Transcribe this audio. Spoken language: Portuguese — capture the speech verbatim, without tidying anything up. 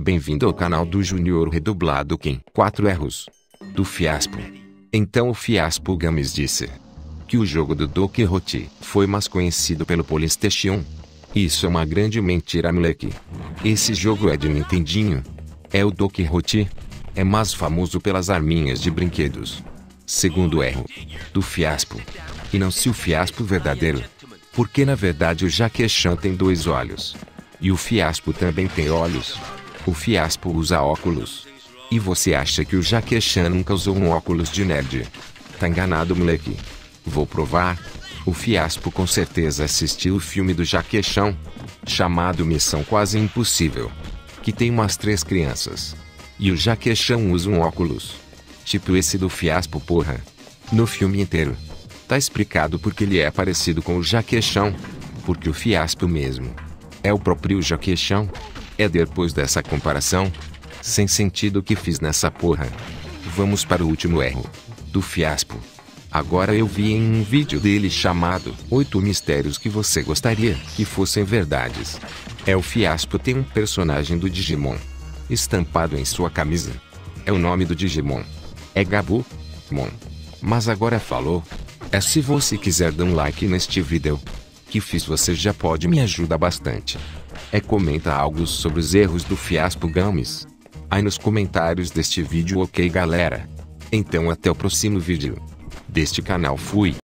Bem-vindo ao canal do Júnior Redublado Ken. Quatro erros do Fiaspo. Então o Fiaspo Games disse que o jogo do Don Quixote foi mais conhecido pelo PlayStation. Isso é uma grande mentira, moleque. Esse jogo é de Nintendinho. É o Don Quixote. É mais famoso pelas arminhas de brinquedos. Segundo erro do Fiaspo. E não se o Fiaspo verdadeiro. Porque na verdade o Jackie Chan tem dois olhos. E o Fiaspo também tem olhos. O Fiaspo usa óculos. E você acha que o Jackie Chan nunca usou um óculos de nerd? Tá enganado, moleque. Vou provar. O Fiaspo com certeza assistiu o filme do Jackie Chan, chamado Missão Quase Impossível, que tem umas três crianças. E o Jackie Chan usa um óculos tipo esse do Fiaspo, porra. No filme inteiro. Tá explicado porque ele é parecido com o Jackie Chan. Porque o Fiaspo mesmo é o próprio Jackie Chan. É depois dessa comparação sem sentido que fiz nessa porra. Vamos para o último erro do Fiaspo. Agora eu vi em um vídeo dele chamado oito mistérios que você gostaria que fossem verdades. É o Fiaspo tem um personagem do Digimon estampado em sua camisa. É o nome do Digimon. É Gabu Mon. Mas agora falou. É se você quiser dar um like neste vídeo que fiz, você já pode me ajudar bastante. É comenta algo sobre os erros do Fiaspo Games aí nos comentários deste vídeo, ok galera? Então até o próximo vídeo deste canal, fui.